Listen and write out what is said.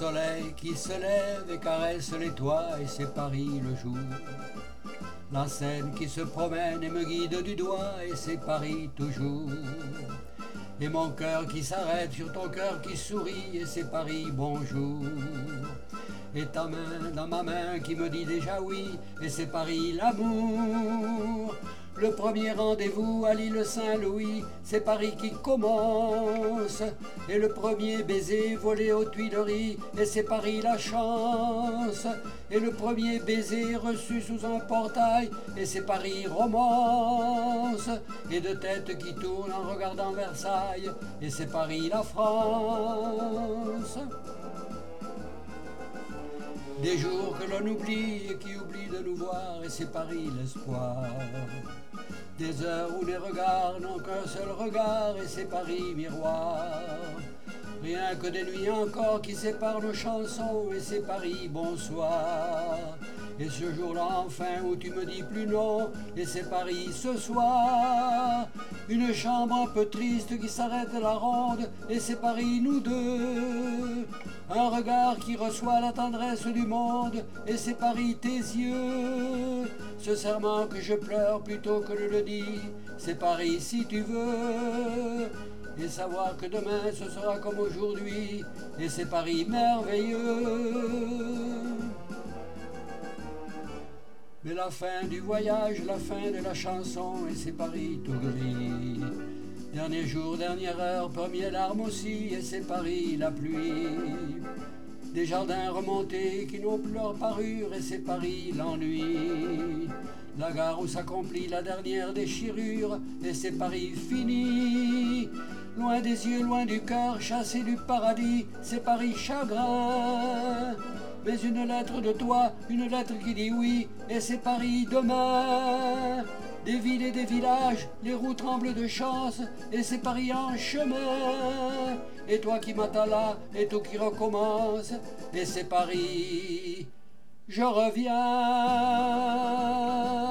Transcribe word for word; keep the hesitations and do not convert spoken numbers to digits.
soleil qui se lève et caresse les toits, et c'est Paris le jour. La Seine qui se promène et me guide du doigt, et c'est Paris toujours. Et mon cœur qui s'arrête sur ton cœur qui sourit, et c'est Paris bonjour. Et ta main dans ma main qui me dit déjà oui, et c'est Paris l'amour. Le premier rendez-vous à l'île Saint-Louis, c'est Paris qui commence. Et le premier baiser volé aux Tuileries, et c'est Paris la chance. Et le premier baiser reçu sous un portail, et c'est Paris romance. Et de tête qui tourne en regardant Versailles, et c'est Paris la France. Des jours que l'on oublie et qui oublient de nous voir, et c'est Paris l'espoir. Des heures où les regards n'ont qu'un seul regard, et c'est Paris miroir. Rien que des nuits encore qui séparent nos chansons, et c'est Paris bonsoir. Et ce jour-là enfin où tu me dis plus non, et c'est Paris ce soir. Une chambre un peu triste qui s'arrête à la ronde, et c'est Paris nous deux. Un regard qui reçoit la tendresse du monde, et c'est Paris tes yeux. Ce serment que je pleure plutôt que je le dis, c'est Paris si tu veux. Et savoir que demain ce sera comme aujourd'hui, et c'est Paris merveilleux. Mais la fin du voyage, la fin de la chanson, et c'est Paris tout gris. Dernier jour, dernière heure, première larme aussi, et c'est Paris la pluie. Des jardins remontés qui n'ont plus leur parure, et c'est Paris l'ennui. La gare où s'accomplit la dernière déchirure, et c'est Paris fini. Loin des yeux, loin du cœur, chassé du paradis, c'est Paris chagrin. Mais une lettre de toi, une lettre qui dit oui, et c'est Paris demain. Des villes et des villages, les roues tremblent de chance, et c'est Paris en chemin. Et toi qui m'attends là, et tout qui recommence, et c'est Paris, je reviens.